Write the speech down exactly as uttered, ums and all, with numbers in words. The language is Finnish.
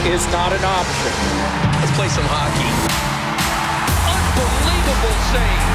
is not an option. Let's play some hockey. Unbelievable save.